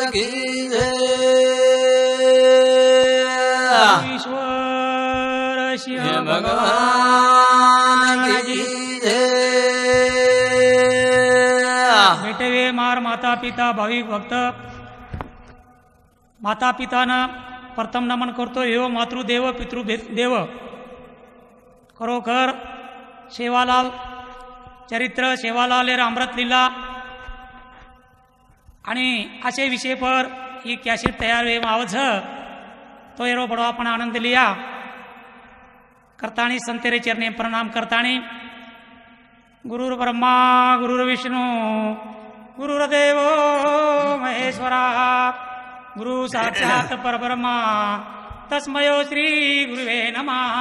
की ईश्वर सिंह भगवान की भेटवे मार माता पिता भाविक भक्त माता पितानं प्रथम नमन करतो हे मातृदेव पितृदेव खरोखर सेवालाल चरित्र सेवालाल अमृत लीला आणि असे विषय पर ही कॅसेट तयार वे मावच तो एरो बडो आपण आनंद लिया करताणी संतेरे चरणे प्रणाम करताणी गुरुर ब्रह्मा गुरुर विष्णू गुरुर्देव महेश्वरा गुरु साक्षात परब्रह्मा तस्मयो श्री गुरुवे नमः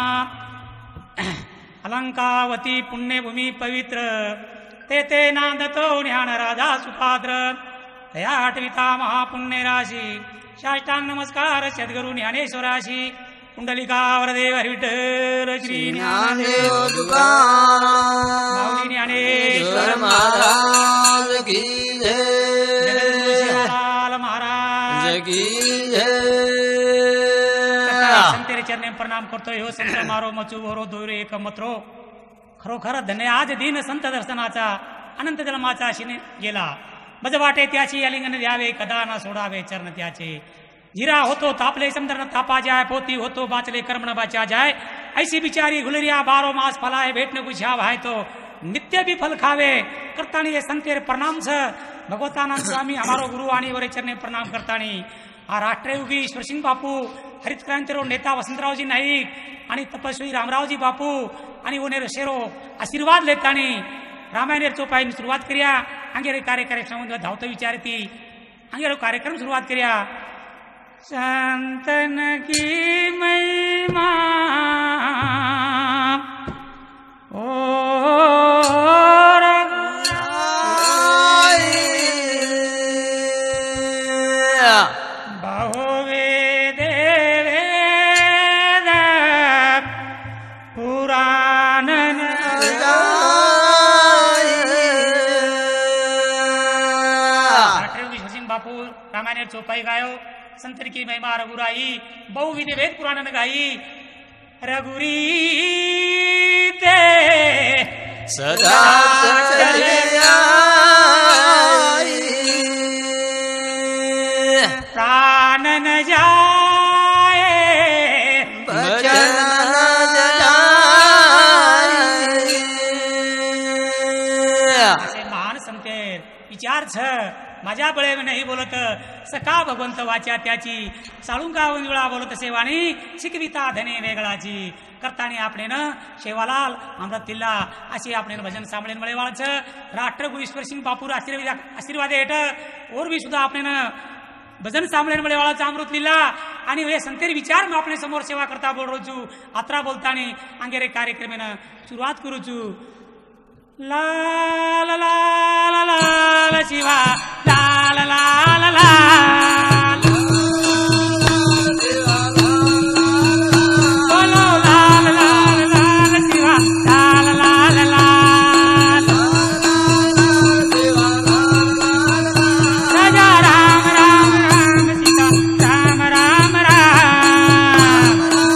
अलंकावती पुण्यभूमी पवित्र ते नांदतो ज्ञान राजा सुपाद्र तया आठविता महापुण्य राशी साष्टांग नमस्कार सद्गुरु ज्ञानेश्वराशी कुंडलिका वरदेव हरिविठ्ठल श्री ज्ञानदेव तुकाराम ज्ञानेश्वर महाराज की जय महाराज की संतेरे चरणे प्रणाम करतो हो संत मारो मचू वरो दोरे एक मत्रो खरोखर धन्य आज दिन संत दर्शनाचा अनंत जन्माचा शिने गेला बजवाटे त्याची अलिंगन द्यावे कदा ना सोडावे चरण त्याचे जिरा होतो तापले समदर तापा जाय पोती होतो बाचले कर्मण बाचा जाय ऐसी बिचारी गुलरिया बारो मास फलाए भेटने गुछा भाई तो नित्य भी फल खावे करतानी ये संतेर प्रणाम छ भगवतानंद स्वामी हमारो गुरु आणि वरे चरणे प्रणाम करतानी आ राष्ट्रयुगी ईश्वरसिंग बापू हरित क्रांतीरो नेता वसंतरावजी नाईक आणि तपस्वी रामरावजी बापू आणि ओनेर शेरो आशीर्वाद लेतानी रामायण चोपाईने सुरुवात करिया अंगेरे कार्यक्रम धावतो विचारती अंगेरो कार्यक्रम सुरुवात करिया संतन की महिमा ओ रामायण चौपाई गायो संतर की महिमा रघुराई बहु विधि वेद पुराण में गाई रघुरी ते सदा प्राण न जाए भजन महान संतेर विचार छ माझ्या बळे नाही बोलत सका भगवंत वाचा त्याची साळुंगा वंजुळा बोलत सेवाणी शिकविता धने वेगळाची करतानी आपण शेवालाल अमृत किल्ला अशी आपण भजन सांभळेन मळेवाळच राष्ट्रगुरु ईश्वरसिंग बापूर आशीर्वाद हेठ और भी सुद्धा आपण भजन सांभळेन मळेवाळाचा अमृत लिल्ला आणि हे संतेर विचार मग आपण समोर सेवा करता बोल रोजू आत्रा बोलतानी अंगेरे कार्यक्रमेन सुरुवात करूचू ला ला ला ला ला शिवा ला ला ला ला ला बोलो ला ला ला ला शिवा ला ला ला ला ला राजा राम राम राम सीता राम राम राम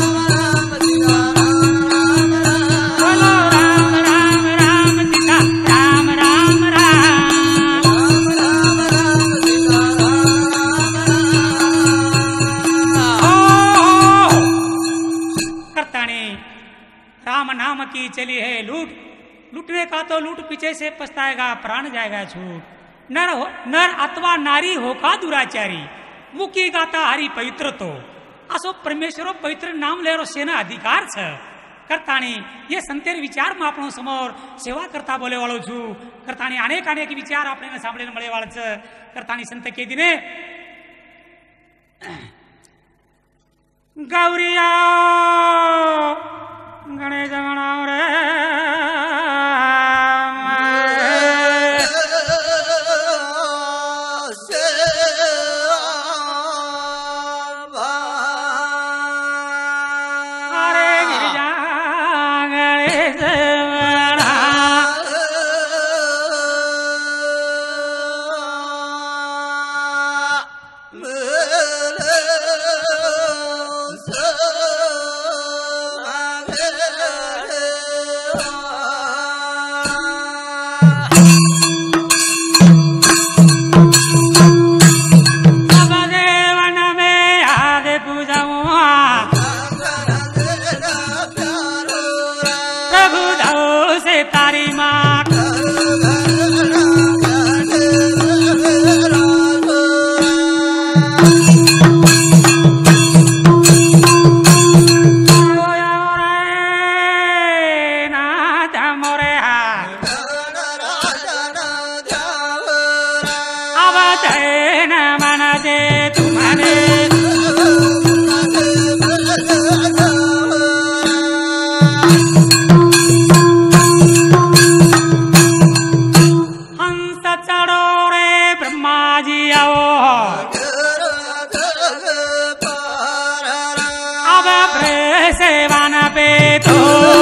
बोलो राम राम राम सीता राम राम राम राम नाम की चली है लूट लूटने का तो लूट पीछे से पछताएगा प्राण जाएगा छूट नर अथवा नारी हो का दुराचारी मुकी गाता हरी पवित्र तो असो परमेश्वरो पवित्र नाम लेरो सेना अधिकार छ करताणी ये संतेर विचार में आपण समोर सेवा करता बोले वाळो छू करताणी अनेक अनेक विचार आपल्याला सांभळेन मळे वाळच करताणी संत के दिने गौरिया गणेश गणाव रे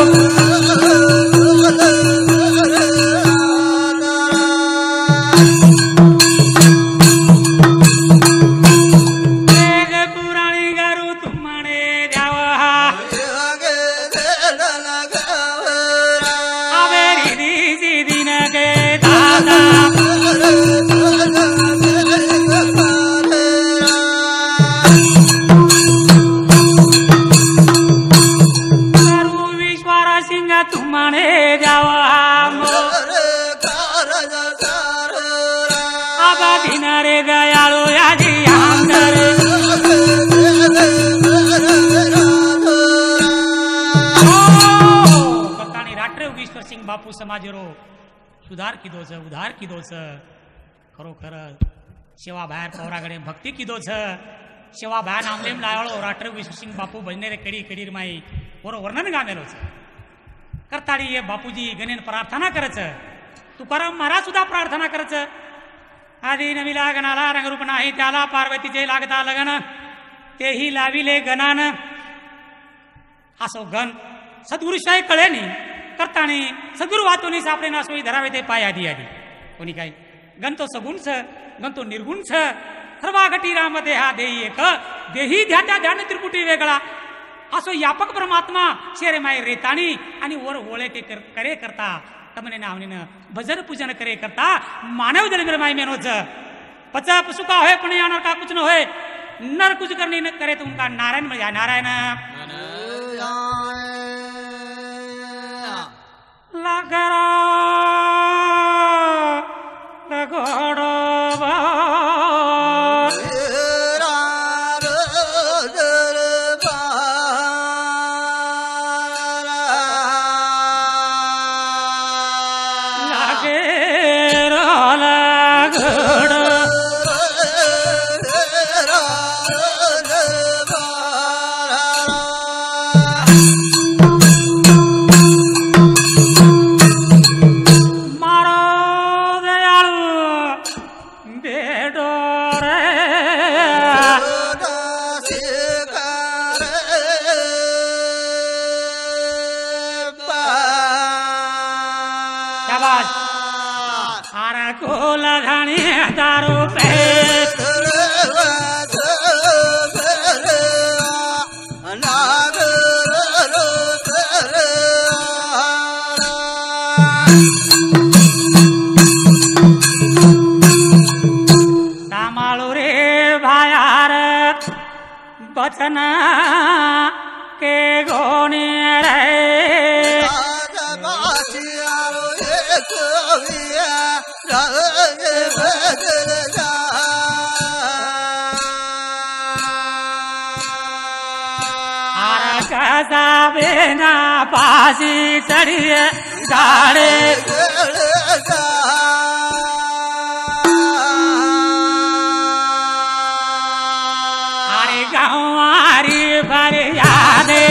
बापू समाजेरो सुधार कीधो छ उधार कीधो छ खरोखर सेवा भायर पौरागडे भक्ती कीधो छ सेवा भायर नामलेम लायळो राष्ट्र विश्वसिंग बापू भजनेरे कडी कडी माई और वर्णन गामेलो छ करताडी ये बापूजी गणेन प्रार्थना करच तुकाराम महाराज सुद्धा प्रार्थना करच आधी नवीला गणाला रंगरूप नाही त्याला पार्वतीचे लागता लगन तेही लाविले गणान असो गण सद्गुरुशाही कळे नी करतानी सद्गुरु वातोनी सापडे ना सोयी धरावे ते पाय आधी आधी कोणी काय गण तो सगुण छ गण तो निर्गुण छ सर्वा घटी राम देहा देही एक देही ध्यात्या ध्यान त्रिपुटी वेगळा असो यापक परमात्मा शेरे माय रेताणी आणि वर होळे ते करे करता तमने नावने भजन पूजन करे करता मानव जन्म माय मेनो छ पचा पसुका होय पण यानर का कुछ न होय नर कुछ करने न करे तो उनका नारायण मिल जाए नारायण लगरा लगोड़ो बचन के गोने रे बिना पासी चढ़िए गाड़े अरे गंवारी फरियादे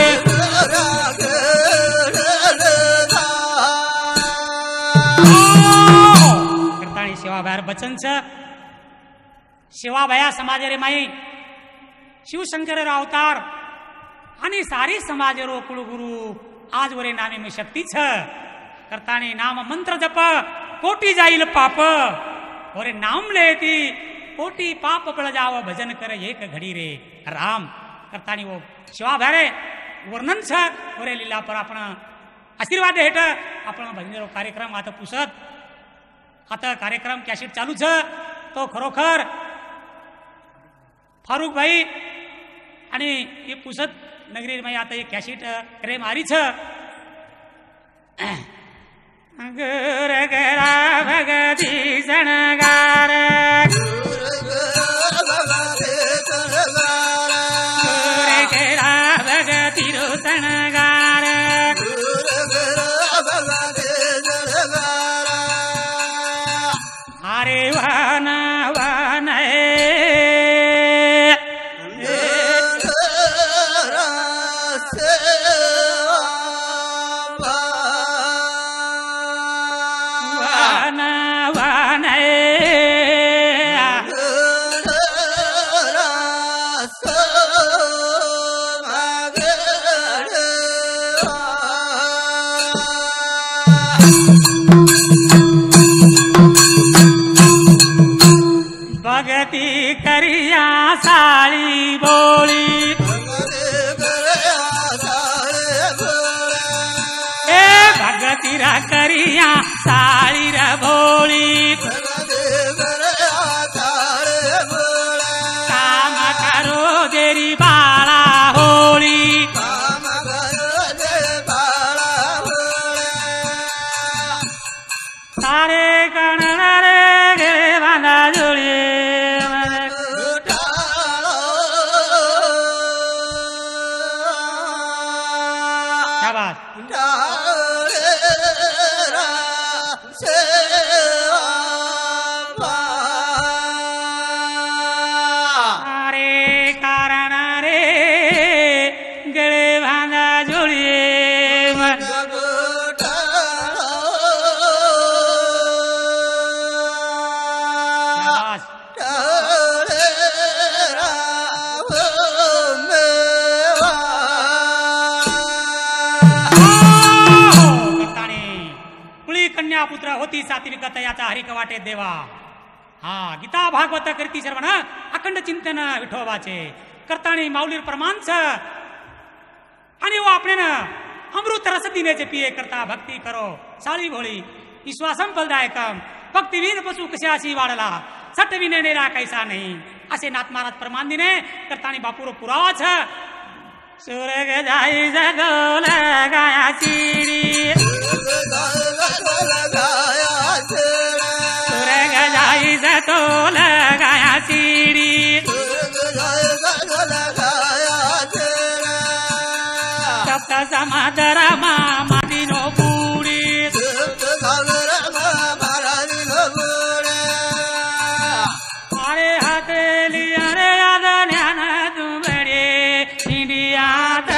करताणी सेवा बाहेर बचन छ सेवा भया समाज रे माई शिवशंकर अवतार आणि सारी समाजेरो कुलगुरु आज वरे नामे में शक्ती छ करतानी नाम मंत्र जप कोटी जाईल पाप वरे नाम लेती कोटी पाप पळ जाव भजन कर एक घडी रे राम करतानी वो शिवा भारे वर्णन छ वरे लीला पर आपण आशीर्वाद हेट आपण भजनेरो कार्यक्रम आता पुसत आता कार्यक्रम कॅसेट चालू छ तो खरोखर फारूक भाई आणि हे पुसत नगरी में आता ये कॅसेट करे मारी छ गुर गरा भगती सणगार भगती रो सणगार अरे वन वन भगती करिया साळी बोळी ए भगती रा करिया साळी र भोळी काम करो देरी बाळा होळी सारे कणरे गे बांधा जुळी शाबास अरे कारण रे गळे बांधा जुळी शाबास कुळी कन्या पुत्र होती सात्विक तयाचा हरिक वाटे देवा हा गीता भागवत करती श्रवण अखंड चिंतन विठोबाचे करताणी माऊलीर प्रमाणच आणि वो आपण अमृत रस दिनेचे पिये करता भक्ती करो साळी भोळी विश्वासम फलदायकम भक्ती विन पशु कशाशी वाढला सट विने नेरा कैसा नाही असे नाथ महाराज प्रमाण दिने करताणी बापूर पुरावाच सुरग जाई जगोल गाया चिडी सुरग जाई जतोल गाया चिडी सप्त समादर मादिनो पुडी अरे हातेली अरे याद ज्ञान तुमडे इंडियात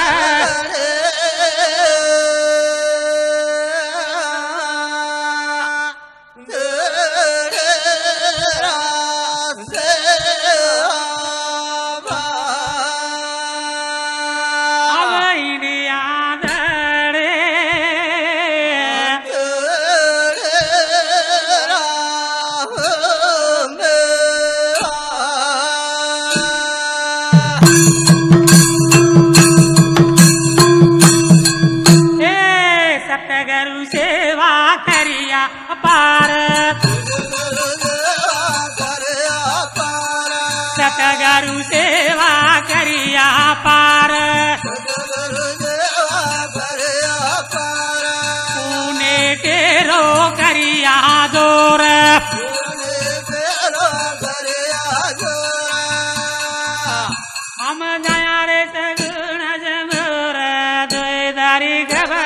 सतगुरु सेवा करिया पार पुणे केरो करिया जोर हम गया रे सगुण जमोर द्वैदारी गवा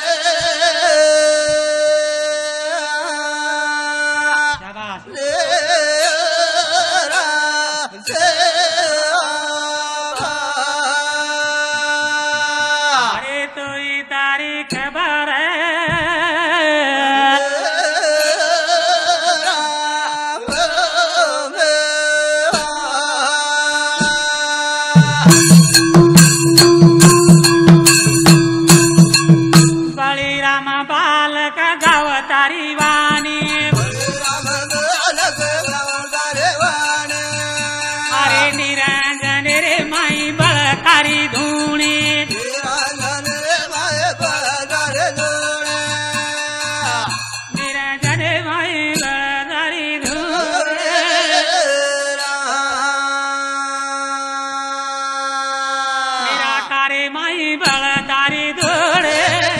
बलिराम बालक गाव तारी वाणी अरे निरंजन रे माई बळ तारी धुणी निरंजन माई बळ तारी धुणी निराकारे माई बळ तारी धुणे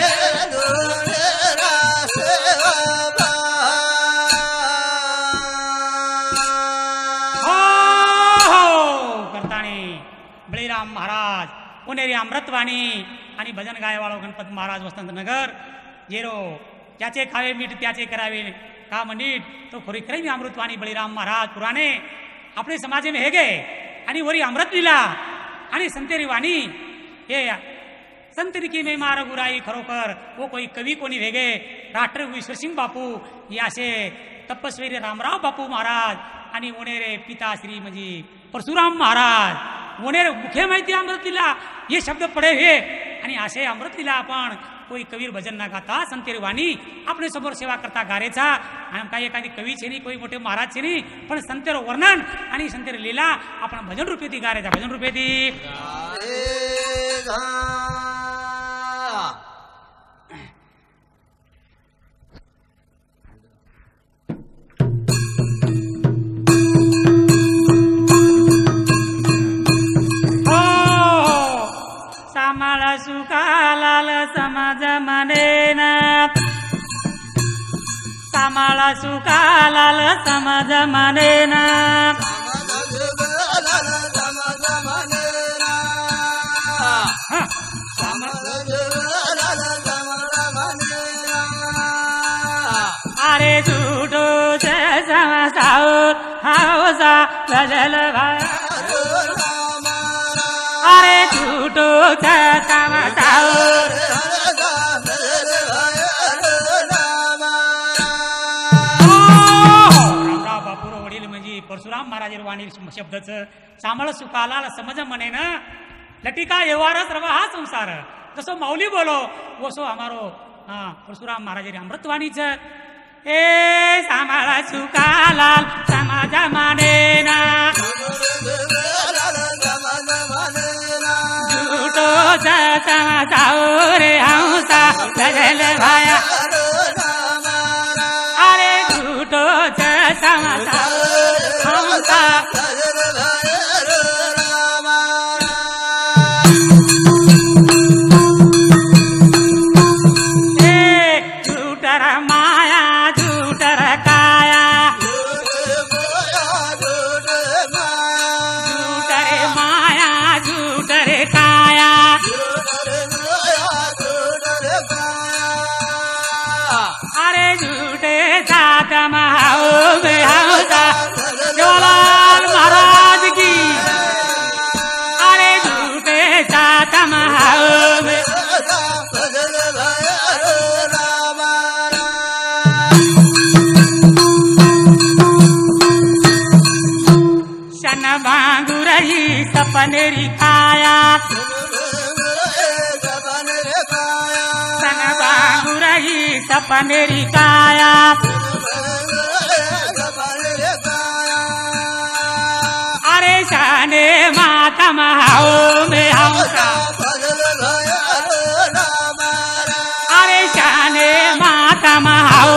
बळीराम महाराज पुणेरी अमृतवाणी आणि भजन गायवाळो गणपत महाराज वसंतनगर जेरो ज्याचे खावे मीठ त्याचे करावे काम नीट तो खोरी करे मी अमृतवाणी बळीराम महाराज पुराणे अपने समाज में हेगे आणि वरी अमृत लीला आणि संतेरी वाणी हे संतरिकी में मार गुराई खरोखर वो कोई कवी कोणी वेगे राष्ट्र ईश्वरसिंग बापू याशे तपस्वी रामराव बापू महाराज आणि उणेरे पिता श्री म्हणजे परशुराम महाराज उणेरे मुख्य माहिती अमृत लीला हे शब्द पडे हे आणि असे अमृत लीला आपण कोई कवीर भजन ना गाता संतेरी वाणी आपणे समोर सेवा करता गारेचा आणि काही एखादी कवी छे नाही कोई मोठे महाराज छे नाही पण संतेरो वर्णन आणि संतेरी लीला आपण भजन रूपे ती गारेचा भजन रूपे ती सुकालाल समाज मनेना सामाळा सुकालाल समाज मनेना अरे झूठो से समासाओ हावसा गजल भाई अरे झूठो समासाओ बापूर वडील म्हणजे परशुराम महाराज वाणी शब्दाचं सामळ सुकाला समज म्हणे ना लटिका व्यवहारच रवा हा संसार जसो माऊली बोलो वसो हमारो परशुराम महाराज अमृतवाणीच ए सामाळा सुकाला समाज माने ना झूठो समासाओ रे हंसा गजल भाया अरे झूठो समासाओ हंसा झूठर माया झूठर काया झूठर माया झूठर काया अरे झूठे साथ महाओ में हंसा जवाहरलाल महाराज की अरे झूठे साथ महाओ में शन भांगुरही सपनेरी काया सन भांगुरही सपनेरी काया अरे शाने माता महाओ में हंसा अरे शाने माता महाओ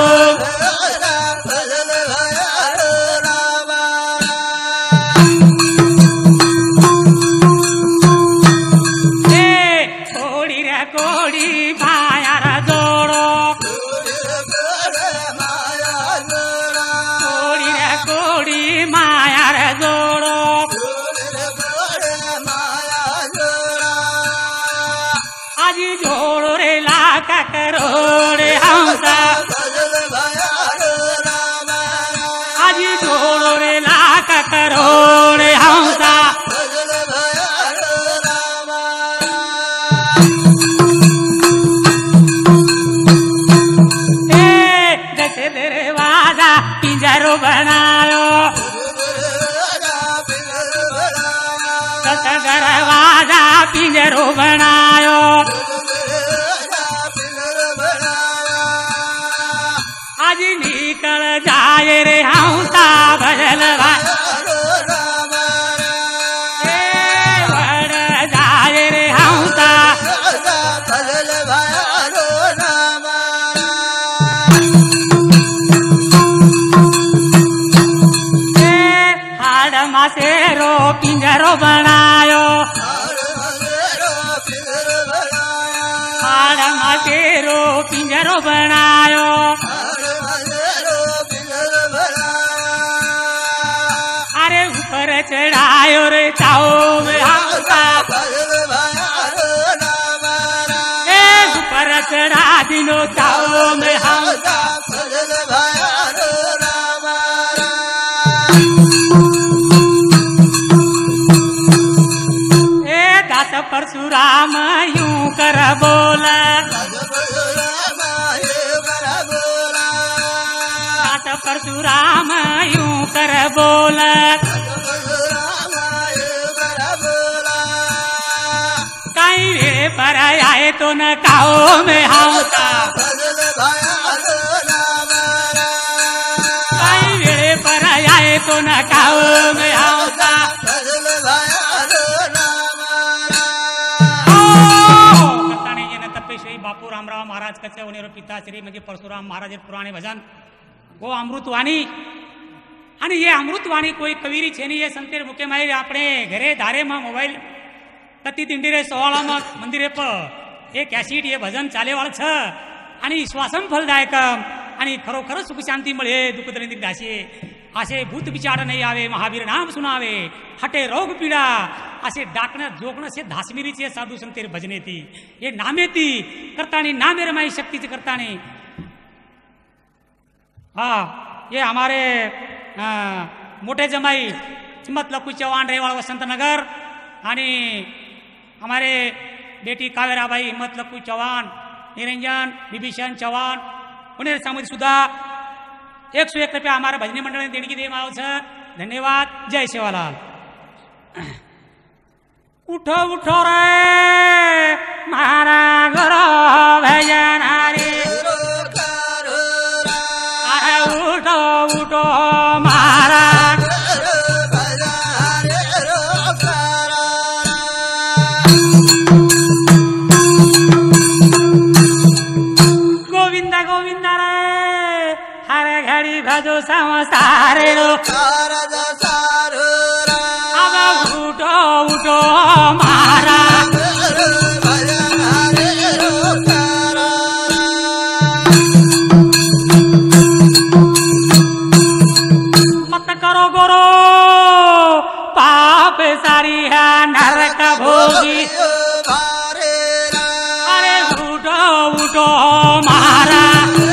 करोड़े हंसा आज जोड़े लाख करोड़े हंसा दस दरवाजा पिंजरो बनायो दस दरवाजा पिंजरो बनायो आज निकल जाए रे हंसा भजल भाई बढ़ जाए रे हंसा हाड़ मासेरो पिंजरो बनायो हाड़ मासेरो पिंजरो बनायो अरे ऊपर चढ़ायो रे चाओ में हंसा ऊपर चढ़ा दिनो चाओ में हंसा दास परशुराम यूं कर बोला दास परशुराम यूं कर बोला कहीं रे पर आए तो न काओ में हावता आई वेळे पर आए तो न काओ में हावता करताने येन तपेश्वरी बापू रामराव महाराज कच्चे उनेरो पिताश्री म्हणजे परशुराम महाराज पुराणे भजन वो अमृतवाणी અને ये अमृतवाणी कोई कवीरी છે ને એ સંતેર મુકે મારી આપણે ઘરે ધારેમાં મોબાઈલ તતી તિંડીરે સોવાળામાં મંદિરે પર એ કેસેટ એ ભજન ચાલેવાળ છે आणि श्वासम फलदायक आणि खरोखर सुख शांती मिळे दुःख दरिद्र दासे असे भूत विचार नाही आवे महावीर नाम सुनावे हटे रोग पीडा असे डाकणं जोगणं से धासमिरीचे साधू संतेर भजने ती ये नामेती करतानी नामे रमाई शक्तीचे करतानी हाँ ये हमारे मोटे जमाई हिम्मत लखू चौहान रेवाड़ वसंत नगर आणि हमारे बेटी कावेराबाई हिम्मत लखू चौहान निरंजन विभीषण चौहान उन्हें सामूहिक सुधा 101 रुपया हमारे भजनी मंडळ ने देणगी देम आव छ धन्यवाद जय सेवालाल उठो उठो रे मारा गुरु भजन हरी अरे उठो उठो मारा गोविंद गोविंद रे हर घड़ी भजो संसारे रो अब उठो उठो मारा मत करो गोरो पाप सारी है नरक भोगी अरे उठो उठो मारा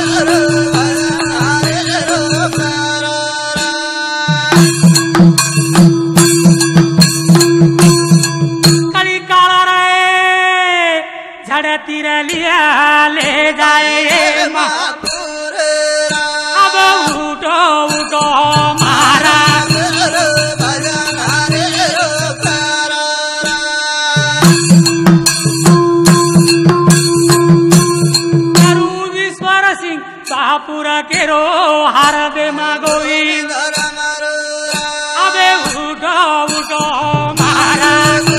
कली काला रे झड़ तीर लिया ले जाए अब उठो उठो मारा करू ईश्वर सिंह शाहपुर केरो हार दे मा गोविंद अबे उठो उठो मारा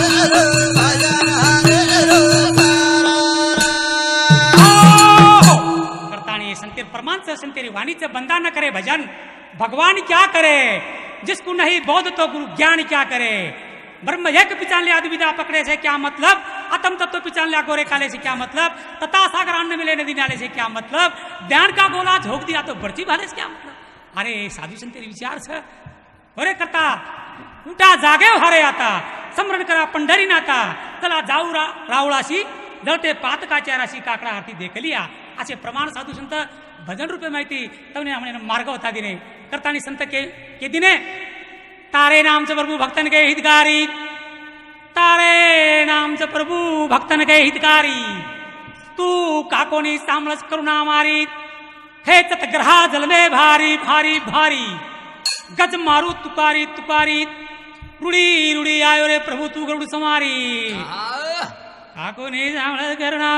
करतानी संतेर प्रमाण से संतेरी वाणी से बंदा न करे भजन भगवान क्या करे जिसको नहीं बोध तो गुरु ज्ञान क्या करे ब्रह्म एक पिचान ले आदि विदा पकड़े से क्या मतलब आत्म तत्व पिचान ले गोरे काले से क्या मतलब तथा सागर अन्न मिले नदी नाले से क्या मतलब ध्यान का गोला झोंक दिया तो बर्ची भाले से क्या मतलब अरे साधु संतेरी विचार से अरे करता उठा जागे हरे आता समरण करा पंढरी नाता चला जाऊ रावळाशी जळते पातकाच्या राशी काकडा आरती देखलिया असे प्रमाण साधू संत भजन रूपे माहिती तवने हमने मार्ग होता दिने करतानी संत के दिने तारे नाम से प्रभु भक्तन के हितकारी तारे नाम से प्रभु भक्तन के हितकारी तू काकोनी सामलस करुणा मारी हे तत्ग्रहा जल में भारी भारी भारी गज मारू तुकारी तुकारी रुड़ी रुड़ी आयो रे प्रभु तू गरुड़ समारी काकोनी सामलस करुणा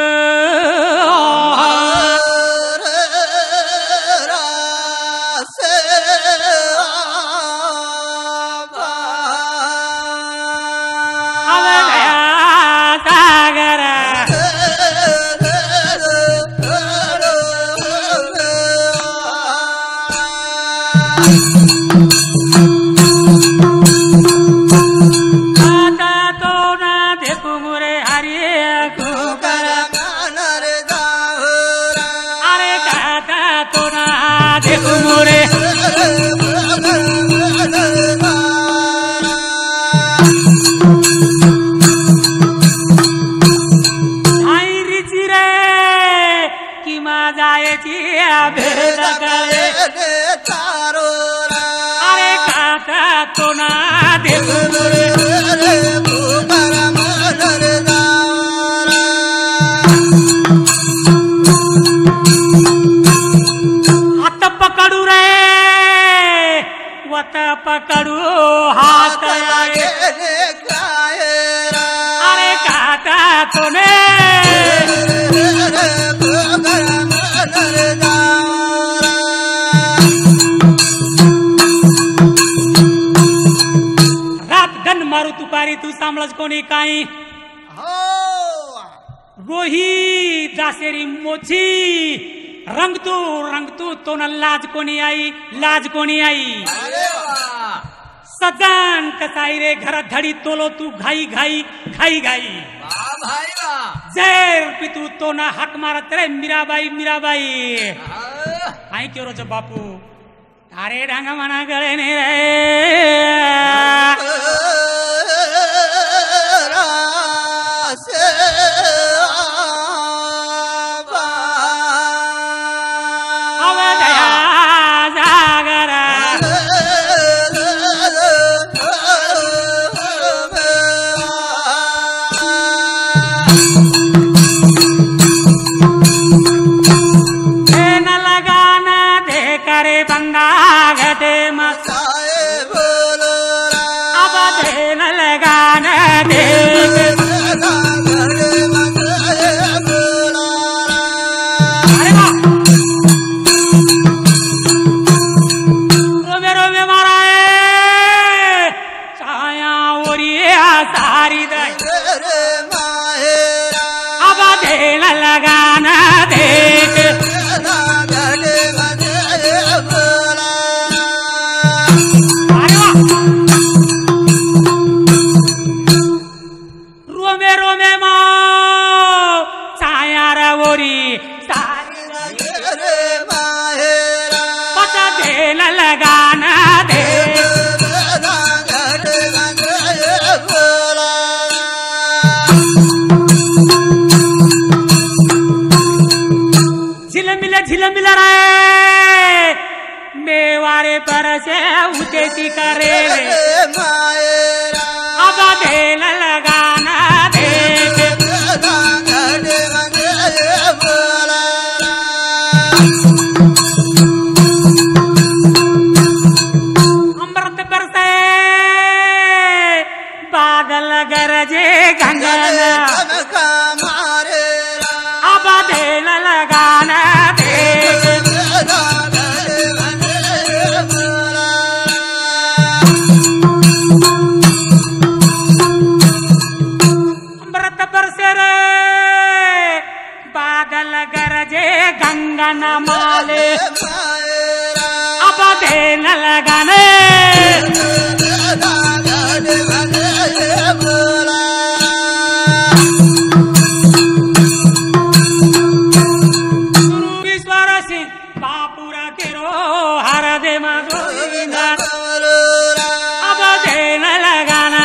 अरे काका तो ना हाथ पकड़ू रे वत पकड़ू हाथ अरे काका तो मारू तुपारी तू सांभाळच कोणी काही रोही दासेरी मोची रंगतू तो न लाज कोणी आई सजन कसाई रे घर धड़ी तोलो तू घाई जैर पितू तो ना हक मारत रे मीराबाई आई क्यों रोज बापू अरे ढंग मना गळे ने रे झिलमिल रे मेवारे पर से उचेती करे अब धेल लगाना देख अमृत बरसे बादल गरजे गंगन अब धेल लगाना गंगन माले अब धेल लगाने ईश्वर सिंह बापुरा केरो हर दे गोविंदा अब धेल लगाना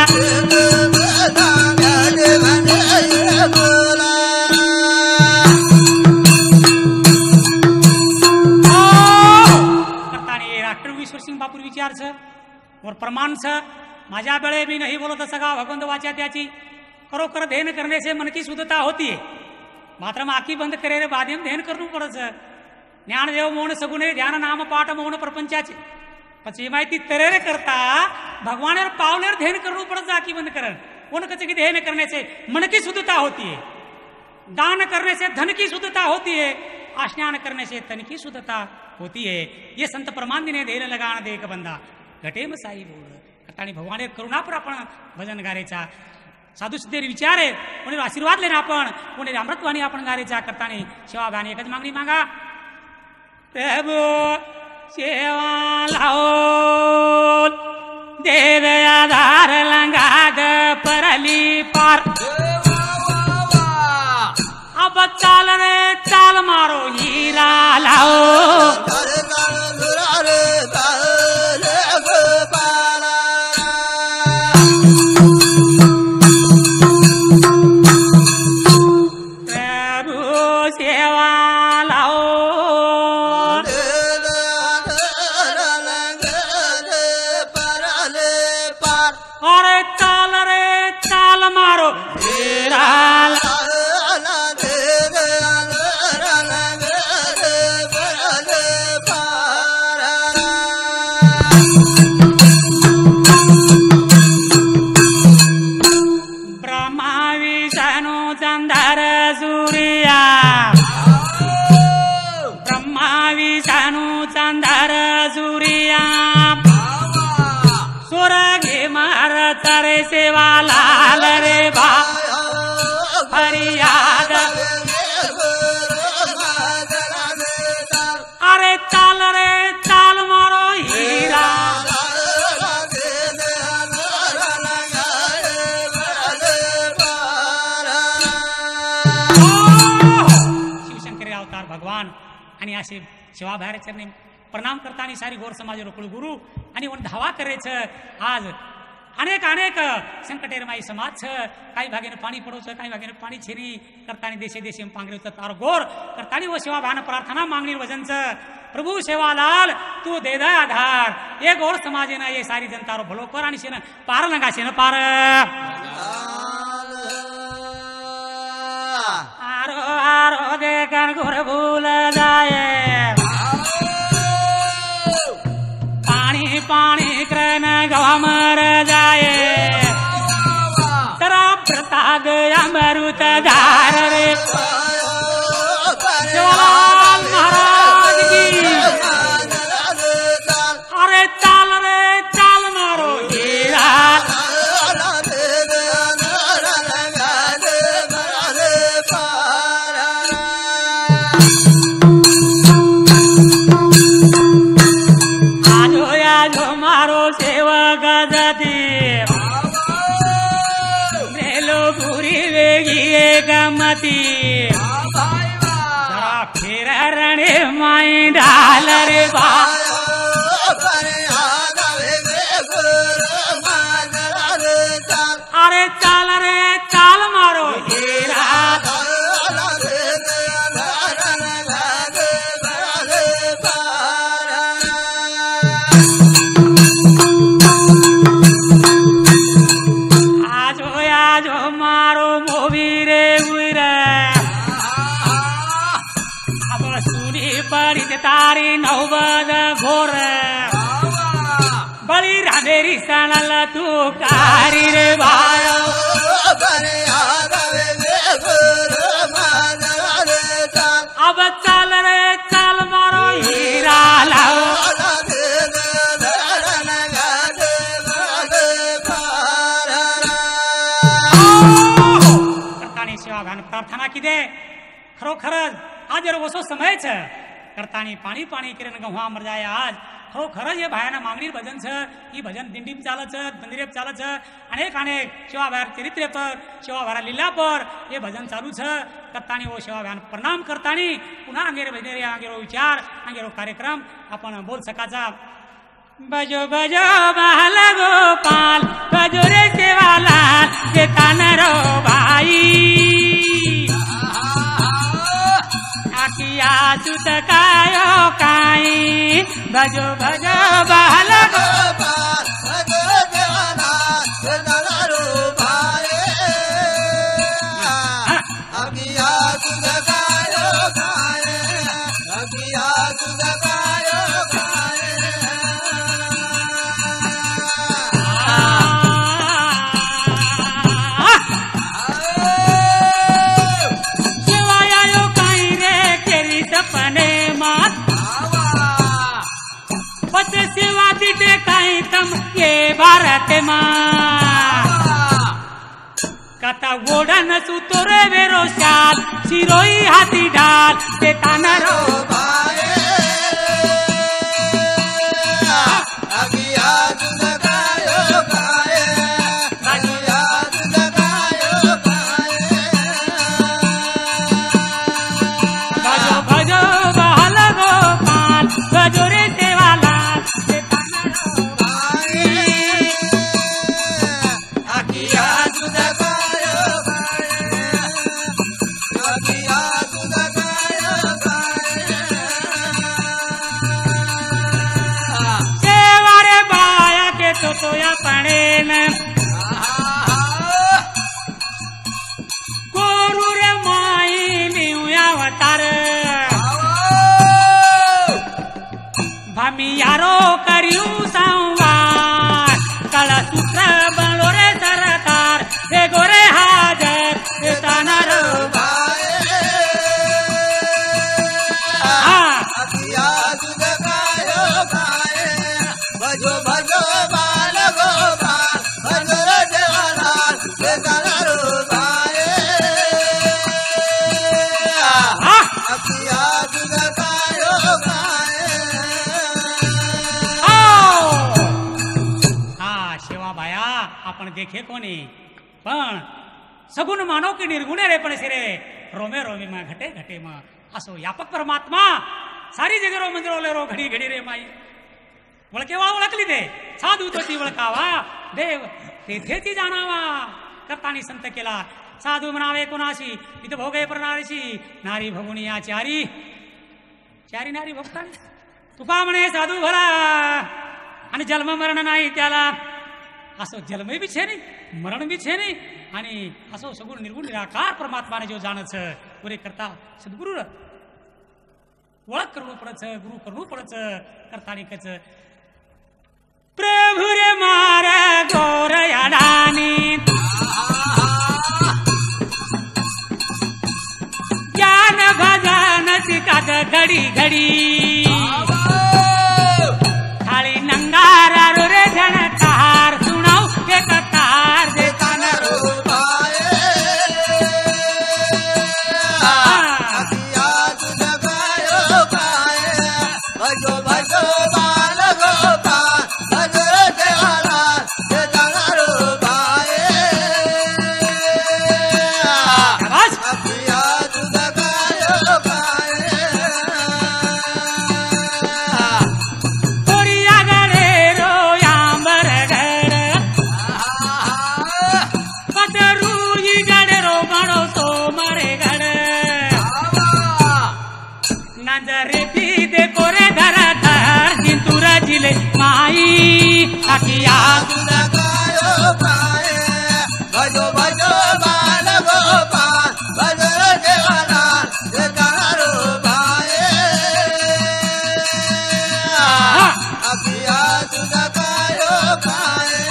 बापूर विचार छ और प्रमाण छ माझ्या बेळे मी नहीं बोलत सगा भगवंत वाचा त्याची खरोखर ध्यान करने से मन की शुद्धता होती है मात्र में आखी बंद करे रे बाध्यम ध्यान करनु पड़े छ ज्ञान देव मौन सगुणे ध्यान नाम पाठ मौन प्रपंचाचे પછી माहिती तरेरे करता भगवान पावलेर ध्यान करनु पड़े छ आखी बंद करन कोण कचे की ध्यान करने से मन की शुद्धता होती है दान करने से धन की शुद्धता होती है आस्नान करने से तन की शुद्धता होती है ये संत प्रमाण दिने धैर्य लगाण देख बंदा घटे में साई बोल कटाणी भगवान करुणा पर आपण भजन गारेचा साधू सिद्धेर विचारे कोणी आशीर्वाद लेना आपण कोणी अमृतवाणी आपण गारेचा करताणी सेवा गाणी एकच मागणी मागा प्रभु सेवा लाओ देव आधार लंगाद परली पार अब चाल रे चाल मारो हीरा लाओ प्रभु सेवा लाओ अरे चाल रे चाल मारो हीरा करे सेवा लाल रे बा फरियाद अरे चाल मारो हीरा शिवशंकरी अवतार भगवान आणि असे शिवाभारे चरणी प्रणाम करताना सारी गोर समाज कुलगुरु आणि धावा करायचं आज अनेक संकटेरमाई समाज छ काही भागेने पाणी पडवचं काही भागेने पाणी छिरी करताना देशे देशे पांगरे तार गोर करताना व सेवा भान प्रार्थना मागणी वजनच प्रभु सेवालाल तू दे द आधार ये गोर समाजे ना ये सारी जनता रो भलो कर आणि शेन पार लगाशे न पार आरो आरो देखन गोर भूल जाए पाणी क्रन गवा मर जाए तरा प्रताग अमृत धार रे शिवलाल महाराज की अरे चाल मारो हीरा गमती फिर रणे माई डाल रे बा अरे चाल मारो हीरा आजो मारो मोवी रे अब सुनी पड़ी तारी नौबद घोर बड़ी राधेरी सनल तू कारी रे भाई अब चाल मारो हीरा लाओ प्रार्थना की दे खरोखरच आज वसो समय छ करतानी पाणी किरण गव्हा मर जाय आज खरोखरच हे भायाना मागणी भजन छ ही भजन दिंडी चालत मंदिरे चालत अनेक शिवा भायर चरित्र पर शिवा भारा लीला पर हे भजन चालू छ करतानी वो शिवा भायान प्रणाम करतानी पुन्हा अंगेरे भजनेरे अंगेरो विचार अंगेरो कार्यक्रम आपण बोल सकाचा बजो बजो बाल गोपाल बजो रे सेवालाल के तानरो भाई आकिया सुत कायो काई बजो बजो बाल गोपाल बजो सेवालाल के तानरो भाई आकिया सुत कायो काई आकिया सुत कायो काई सेवा दिटे काई तम ये भारत मां कथा गोडन सुतोरे वेरो शाल सिरोई हाथी ढाल ते तानरो भाई अगिया दुगायो गाए अगिया दुगायो गाए भजो भजो बहल गोपाल भजो रे गोरु रे माई लिया अवतार भमी यारो करियू संवार कला सूत्र बनो रे सरदार रे गोरे हाजर रे तानरो भाई अकिया दुगायो भाई भजो भजो बाल गोपाल भजो राजा आपण देखे कोणी पण सगुण मानो की निर्गुणे रे पण सिरे रोमे रोमे मा घटे घटे मा असो व्यापक परमात्मा सारी जगरो मंदिरो रो घडी घडी रे माई ओळखेवा ओळखली ते साधू तो ती ओळखावा देव तेथेची जाणावा करतानी संत केला साधू म्हणावे कोणाशी इथं भोगे प्रणारीशी नारी भगुनी या चारी चारी नारी भक्तानी तुका म्हणे साधू भला आणि जन्म मरण नाही त्याला असो जन्म बी छे नाही मरण बी छे नाही आणि असो सगुण निर्गुण निराकार परमात्माने जो जाणच पुरे करता सद्गुरु ओळख करणं पडच गुरु करणं पडच करतानी कच प्रभु रे मार गोर याडानी ज्ञान भजन सिकात घडी घडी थाळी नंगारा रे झणकार सुनाव एक तार देताना माई अखिया भजो भजो बाल गोपाल भजो देवाला देतारो भाए अखिया तुझा कायो खाए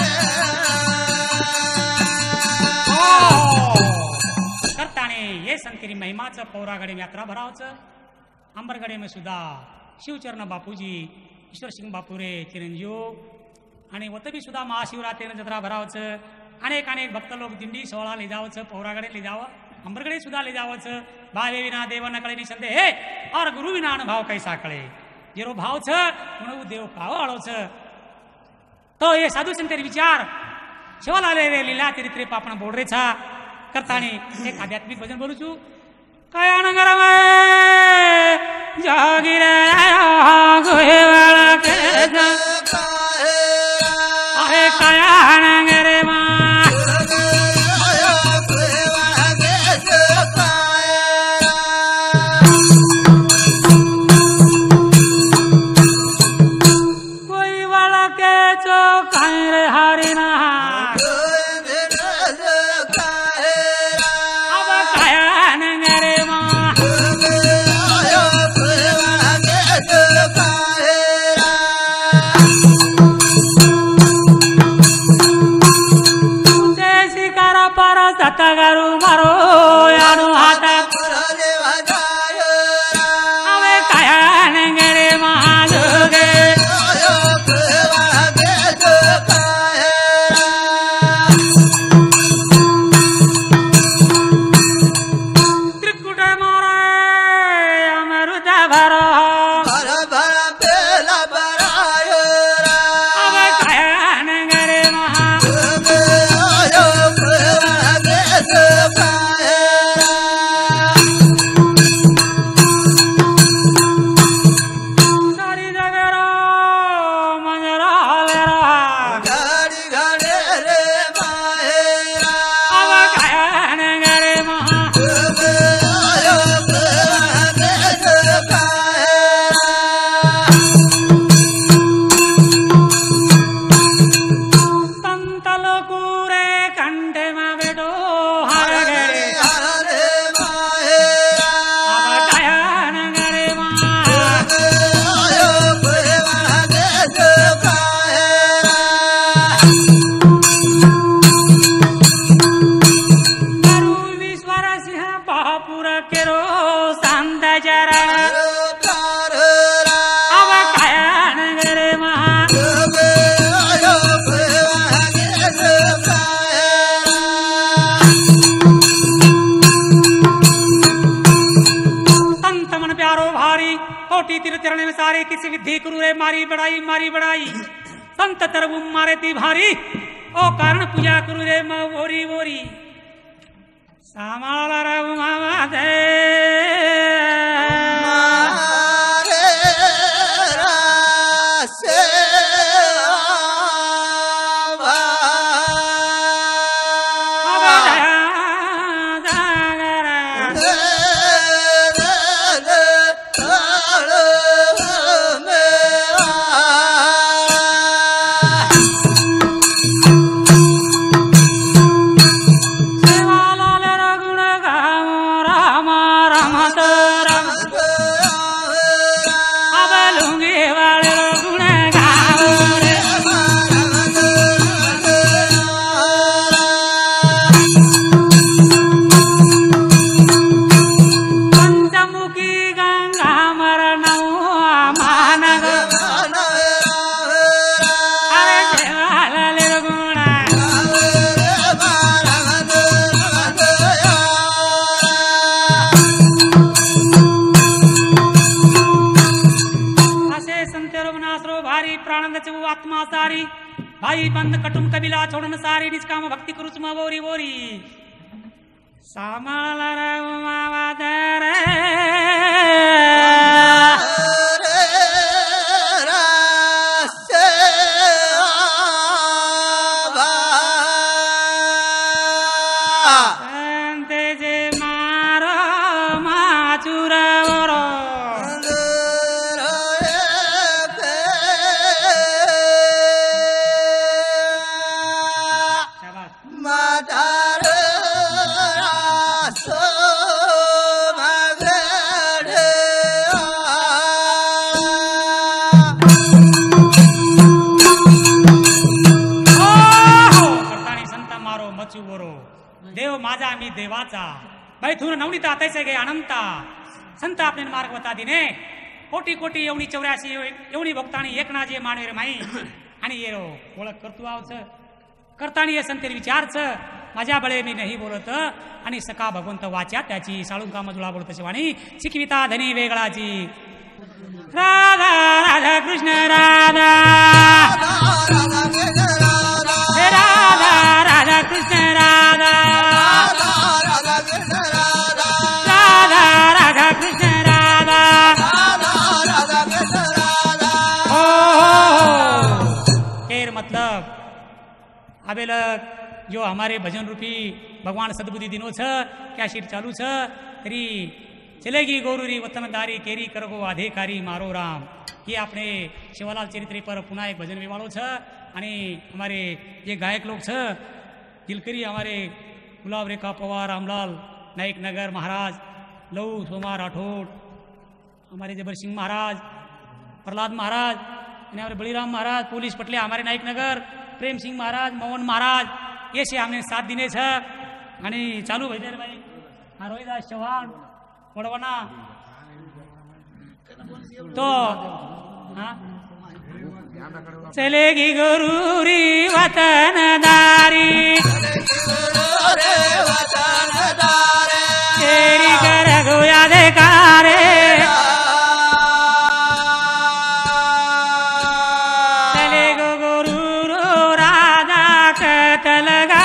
करताने ये संतरी महिमाचं पौरागडे यात्रा भरावचं अंबरगडे में सुद्धा शिवचरण बापूजी ईश्वर सिंग बापुरे चिरंजीव आणि वतबी सुद्धा महाशिवरात्रीनं जत्रा भरावचं अनेक अनेक भक्त लोक दिंडी सोहळा ले जावचं पौरागडे ले जावं अंबरगडे सुद्धा ले जावचं भावे विना देव न कळे निसंदे हे और गुरु विना भाव कैसा कळे जेरो भाव छ म्हणून देव पाव आळोच तो ये साधू संतेर विचार शिवाला रे लीला चरित्रे पापण बोडरे छा करतानी एक आध्यात्मिक भजन बोलू छू कया नगरम जागीर गोहेवाला के आहे कया नगर मा कोई वाला के चौकाई रे हरिना अब कया नगर मा सतगरु मारो यानु हाथ अवे कया नगरे महाजोगे त्रिकुट मारे अमृत भरो अवे कया नगरे महा चरण में सारे किसी विधि गुरु रे मारी बड़ाई संत तरबु मारे ती भारी ओ कारण पूजा करू रे म ओरी ओरी सामाला राव मामा दे आत्मा सारी भाई बंद कटुम कबिला छोड़न सारी निष्काम भक्ति करुच मोरी वोरी सामाल देव माझा मी देवाचा बैठून नवनीता तैसे गे अनंता संत आपले मार्ग बता दिने कोटी कोटी एवढी 84 एवढी भक्तानी एक ना जे मानवे माई आणि येरो ओळख करतो आवच करतानी हे संतेर विचारच माझ्या बळे मी नाही बोलत आणि सका भगवंत वाच्या त्याची साळून काम जुळा बोलत शिवानी शिकविता धनी वेगळाची राधा राधा कृष्ण राधा राधा राधा कृष्ण राधा राधा राधा कृष्ण राधा हो केर मतलब अबेल जो हमारे भजन रूपी भगवान सद्बुद्धि दिनो छ क्या शीट चालू छ तरी चलेगी गौरूरी वतनदारी केरी करगो अधिकारी मारो राम ये आपने शिवालाल चरित्र पर पुन्हा एक भजन विवाळो छ आणि हमारे ये गायक लोग छ दिलकरी हमारे गुलाब रेखा पवार रामलाल नायक नगर महाराज लऊ सोमा राठौड़ हमारे जबर सिंह महाराज प्रहलाद महाराज आणि हमारे बळीराम महाराज पोलीस पटले हमारे नायक नगर प्रेम सिंह महाराज मोहन महाराज ये से हमने साथ दिने छ आणि चालू भजन भाई रोहिदास चौहान वडवना तो हाँ चलेगी गुरूरी वतनदारी तेरी कर गोया देकारे चले गो गुरु राधा कतलगा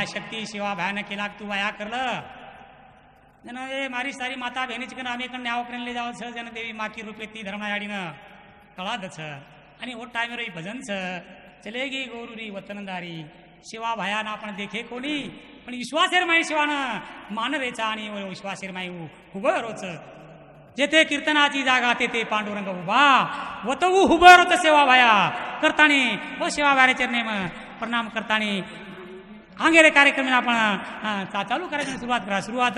शक्ती शिवा भयानं केला तू वाया करलं जन ए मारी सारी माता बहिणीची कन आम्ही कन न्याव करेन ले जाव छ जन देवी माकी रूपे ती धर्मायाडीनं कळाद छ आणि ओ टाइम रे भजन छ चलेगी गोरुरी वतनदारी शिवा भयानं आपण देखे कोणी पण विश्वासेर माई शिवानं मानवेचा आणि विश्वासेर माई उभं रोच जेथे कीर्तनाची जागा तेथे पांडुरंग उभा वतऊ उभं रोच सेवा भाया करतानी व सेवा भाया चरणे प्रणाम करतानी आंगेरे कार्यक्रम आपण चालू करायची सुरुवात करा सुरुवात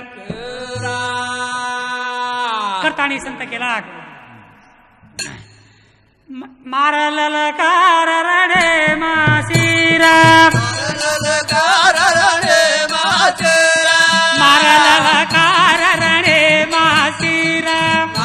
करतानी संत केला मारल कार रणे मासीरा मारल कार रणे मासीरा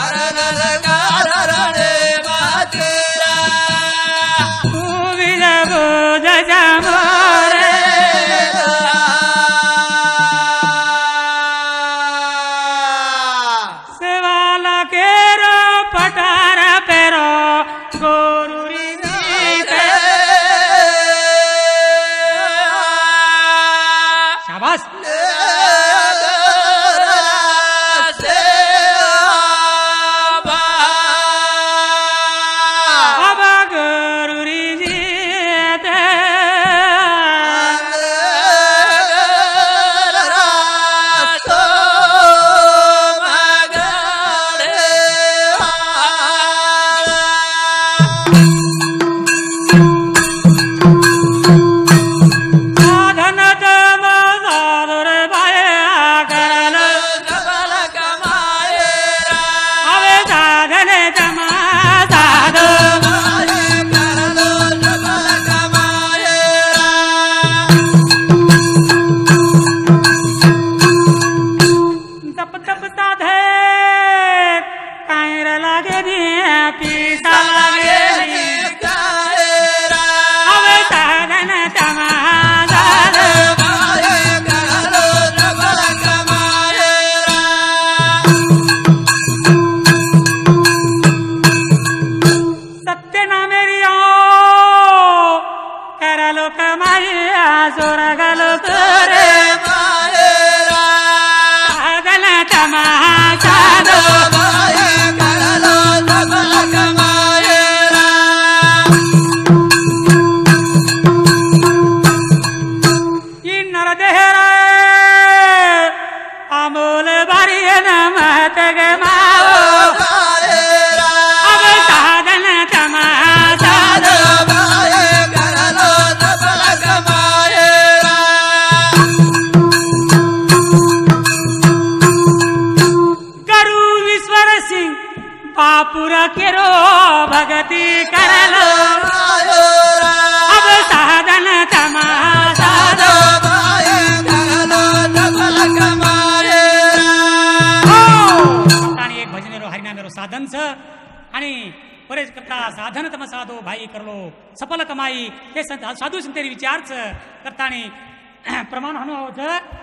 साधन तम साधो भाई करलो सफल कमाई हे साधू संतेरी विचारच करतानी प्रमाण हनु होत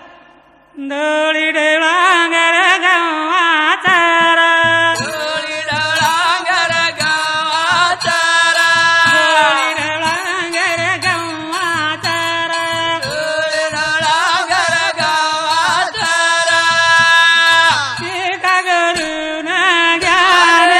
दळी डळांगर गावाचार दळी डळांगर गावाचार दळी डळांगर गावाचार दळी डळांगर गावाचार एका गरुन ग्याने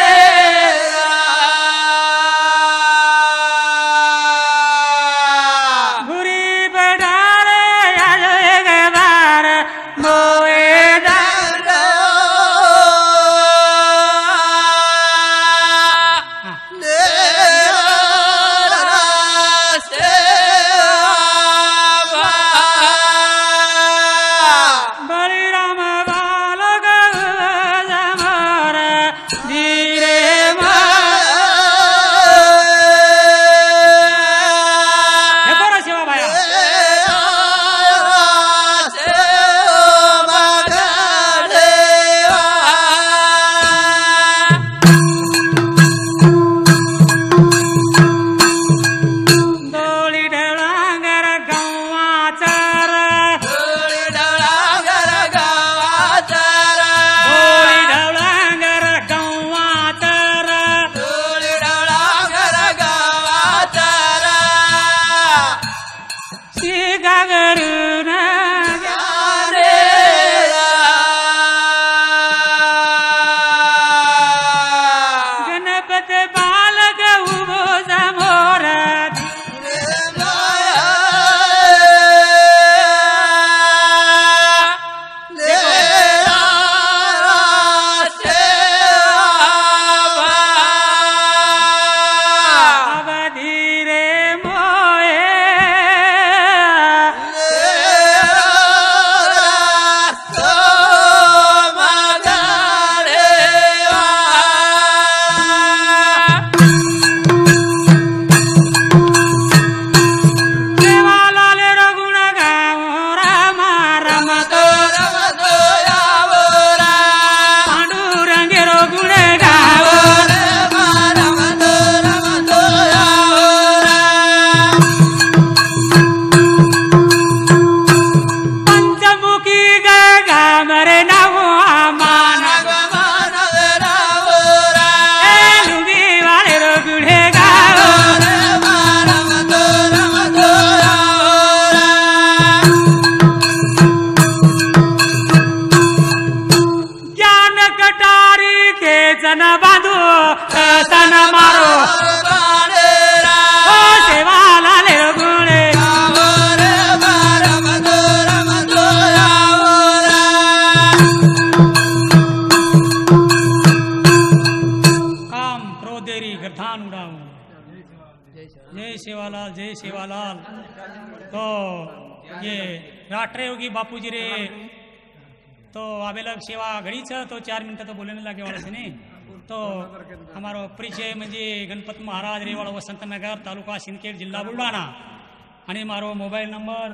सेवालाल जय सेवालाल। तो ये राष्ट्रीय योगी बापूजी रे तो आवेला सेवा घडी छ तो 4 मिनिटं तो बोलणे लागे वाला छे ने। तो हमारो परिचय म्हणजे गणपत महाराज रेवाड़ा वसंतनगर तालुका सिंदखेड जिल्हा बुलढाणा आणि मारो मोबाईल नंबर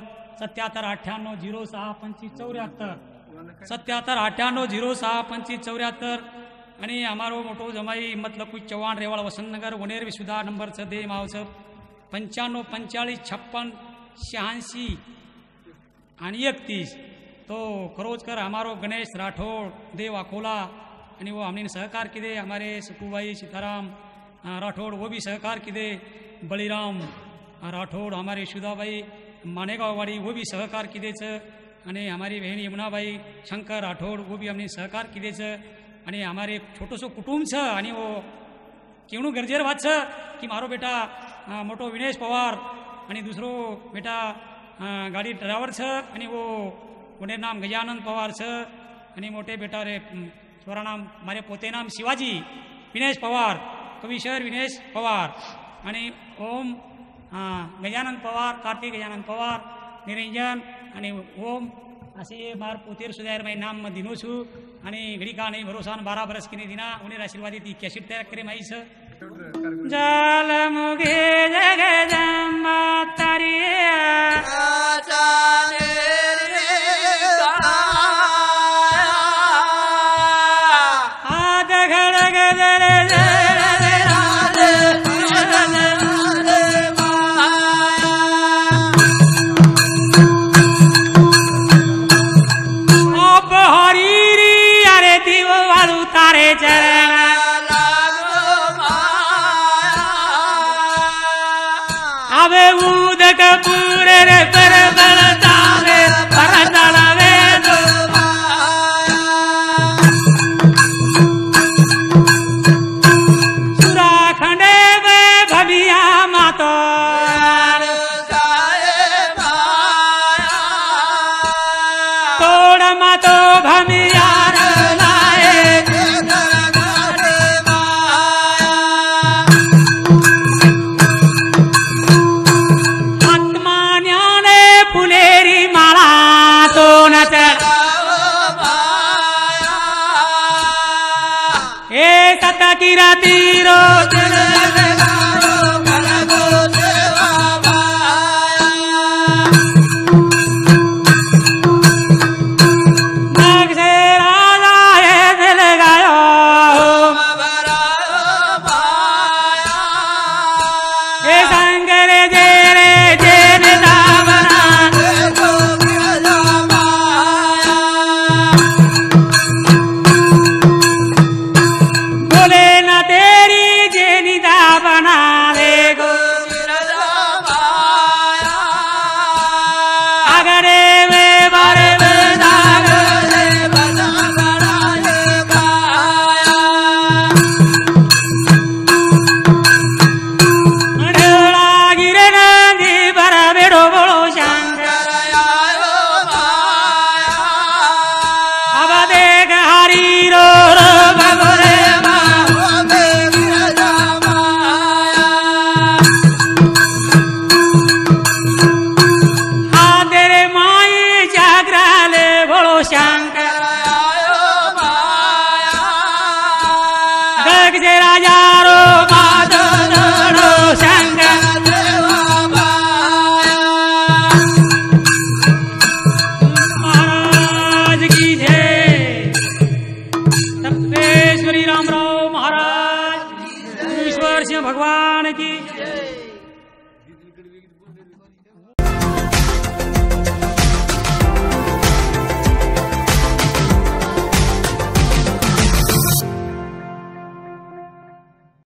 7798062574 7798062574 आणि हमारो मोठो जमाई हिम्मत लकू चव्हाण रेवाड़ा वसंतनगर वनेर विसुधा नंबर छ दे मावस 954556 आणि 31। तो खरोचकर हमारो गणेश राठौड़ देव अकोला आणि वो हमने सहकार किदे हमारे सुकुभाई सीताराम राठौड़ वो भी सहकार किदे बलिराम राठौड़ हमारे यशोदाबाई मानेगाव वाड़ी वो भी सहकार किदे छ आणि हमारी बहन यमुनाबाई शंकर राठौड़ वो भी हमने सहकार किदे छ आणि हमारे छोटोसो कुटुंब छ आणि वो केवणू गरजेर वात छ की मारो बेटा मोटो विनेश पवार आणि दुसरो बेटा गाड़ी ड्राइवर छ आणि वो उन्हें नाम गजानंद पवार छ आणि मोटे बेटा रे छोरा नाम मारे पोते नाम शिवाजी विनेश पवार कविशर विनेश पवार आणि ओम गजानंद पवार कार्तिक गजानंद पवार निरंजन आणि ओम असे मार पोतेर सुधार माई नाम में दिनो छु आणि घडी का नहीं भरोसा 12 बरस की नहीं दिना उन्हें आशीर्वाद दी कैसेट तैयार करे माई छ जल मुगे जग जम्मा तारी भगवान की